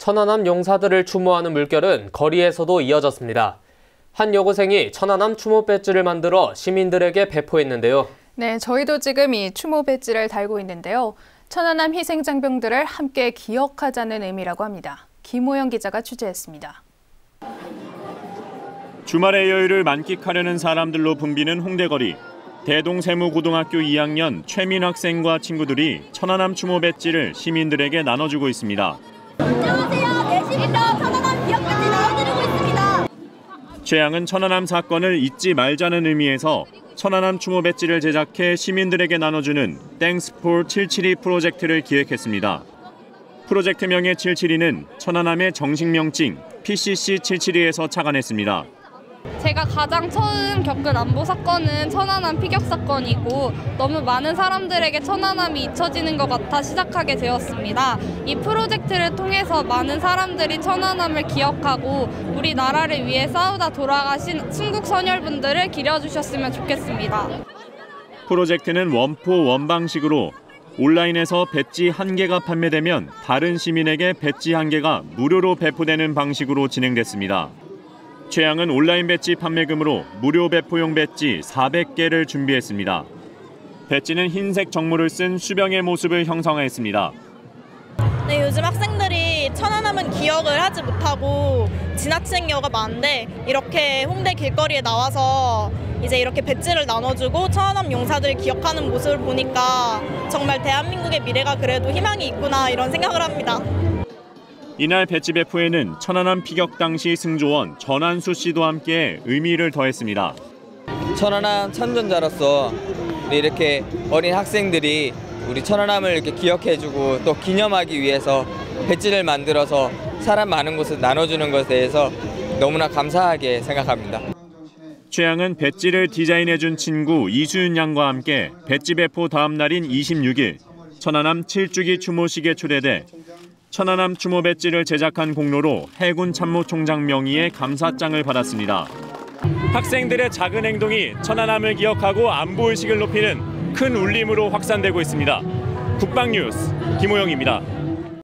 천안함 용사들을 추모하는 물결은 거리에서도 이어졌습니다. 한 여고생이 천안함 추모 배지를 만들어 시민들에게 배포했는데요. 네, 저희도 지금 이 추모 배지를 달고 있는데요. 천안함 희생장병들을 함께 기억하자는 의미라고 합니다. 김호영 기자가 취재했습니다. 주말의 여유를 만끽하려는 사람들로 붐비는 홍대거리. 대동세무고등학교 2학년 최민 학생과 친구들이 천안함 추모 배지를 시민들에게 나눠주고 있습니다. 안녕하세요. 내시부터 천안함 기억 배지 나눠드리고 있습니다. 최양은 천안함 사건을 잊지 말자는 의미에서 천안함 추모 배지를 제작해 시민들에게 나눠주는 Thanks for 772 프로젝트를 기획했습니다. 프로젝트명의 772는 천안함의 정식 명칭 PCC 772에서 착안했습니다. 제가 가장 처음 겪은 안보 사건은 천안함 피격 사건이고 너무 많은 사람들에게 천안함이 잊혀지는 것 같아 시작하게 되었습니다. 이 프로젝트를 통해서 많은 사람들이 천안함을 기억하고 우리나라를 위해 싸우다 돌아가신 순국 선열분들을 기려주셨으면 좋겠습니다. 프로젝트는 원포 원방식으로 온라인에서 배지 1개가 판매되면 다른 시민에게 배지 1개가 무료로 배포되는 방식으로 진행됐습니다. 최양은 온라인 배지 판매금으로 무료 배포용 배지 400개를 준비했습니다. 배지는 흰색 정물을 쓴 수병의 모습을 형상화했습니다. 네, 요즘 학생들이 천안함은 기억을 하지 못하고 지나치는 경우가 많은데 이렇게 홍대 길거리에 나와서 이제 이렇게 배지를 나눠주고 천안함 용사들 기억하는 모습을 보니까 정말 대한민국의 미래가 그래도 희망이 있구나 이런 생각을 합니다. 이날 배지 배포에는 천안함 피격 당시 승조원 전한수 씨도 함께 의미를 더했습니다. 천안함 참전자로서 이렇게 어린 학생들이 우리 천안함을 이렇게 기억해주고 또 기념하기 위해서 배지를 만들어서 사람 많은 곳에 나눠주는 것에 대해서 너무나 감사하게 생각합니다. 최양은 배지를 디자인해준 친구 이수윤 양과 함께 배지 배포 다음 날인 26일 천안함 7주기 추모식에 초대돼 천안함 추모 배지를 제작한 공로로 해군 참모총장 명의의 감사장을 받았습니다. 학생들의 작은 행동이 천안함을 기억하고 안보의식을 높이는 큰 울림으로 확산되고 있습니다. 국방뉴스 김호영입니다.